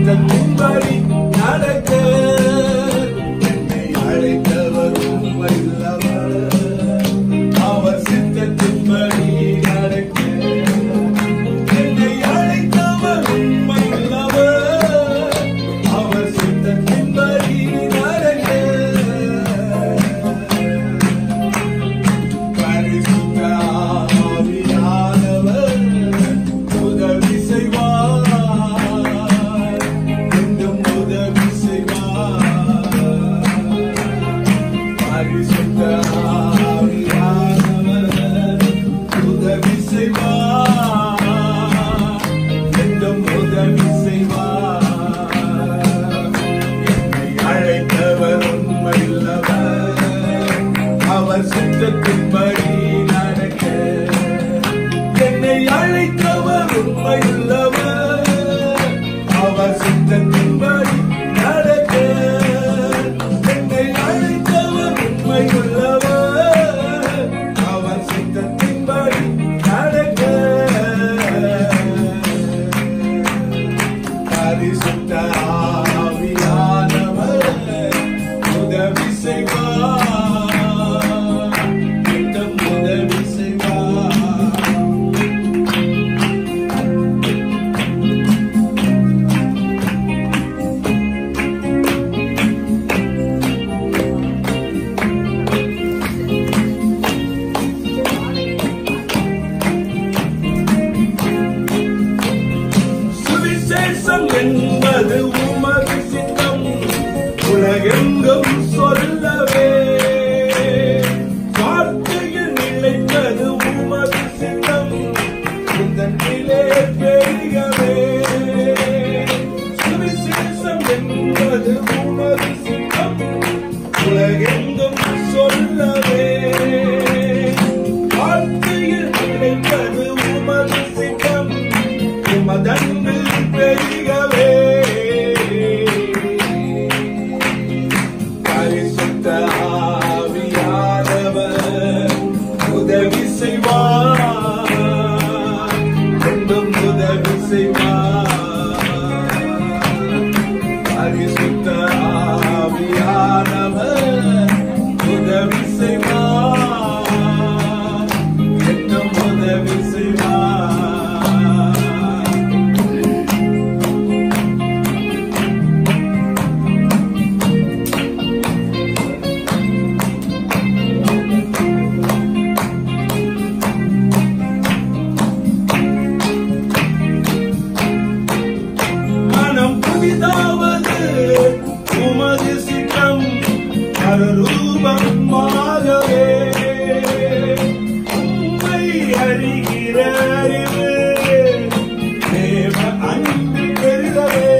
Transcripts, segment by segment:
சித்தத்தின்படி நடக்க என்னை அழைத்தவர் உண்மையுள்ளவர். அவர் சித்தத்தின்படி நடக்க என்னை அழைத்தவர் உண்மையுள்ளவர். அவர் சித்தத்தின்படி நடக்க பரிசுத்த ஆவியானவர் உதவி செய்வார், என்றும் உதவி செய்வார். பரிசுத்த ஆவியானவர் உதவி செய்வார், என்றும் உதவி செய்வார். என்னை அழைத்தவர் உண்மையுள்ளவர். அவர் சித்தத்தின்படி நடக்க என்னை அழைத்தவர் உண்மையுள்ளவர். அவர் சித்தத்தின்படி நடக்க என்னை அழைத்தவர் உண்மையுள்ளவர். அவர் சித்தத்தின்படி நடக்க பரிசுத்த ஆவியானவர் உதவி செய்வார், இன்னும் உதவி செய்வார். சுவிசேஷம் என்பது உமது சித்தம், உலகெங்கும் சொல்லவே. வார்த்தையில் நிலைப்பது உமது சித்தம், சிந்தத்திலே பெருகவே. சுவிசேஷம் என்பது உமது சித்தம், உலகெங்கும் சொல்லவே. வார்த்தையில் நிலைப்பது உமது சித்தம், உமதன்பு பெருகவே. பரிசுத்த ஆவியானவர் உதவி செய்வார், என்றும் உதவி செய்வார். பரிசுத்த ஆவியானவர் உதவி செய்வார், என்றும் உதவி செய்வார். மனம் புதிதாவது உமது சித்தம், மறுரூபமாகவே. உம்மை அறிகிற அறிவு தேவ அன்பு பெருகவே.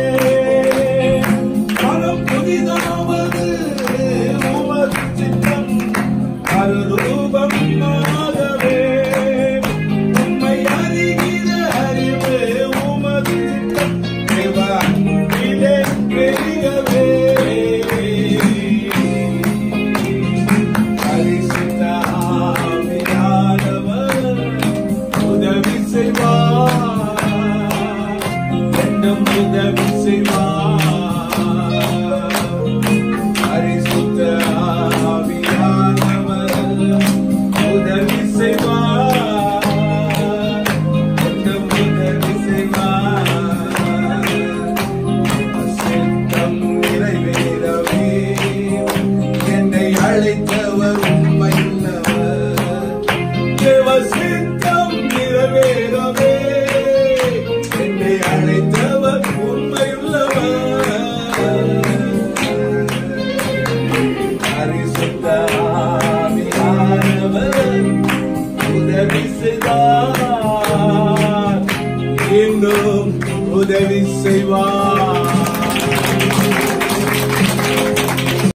மனம் புதிதாவது உமது சித்தம், மறுரூபமாகவே. உம்மை அறிகிற அறிவு உமது சித்தம், தேவ அன்பிலே பெருகவே. பரிசுத்த ஆவியானவர் உதவி செய்வார், என்றும் உதவி செய்வார்.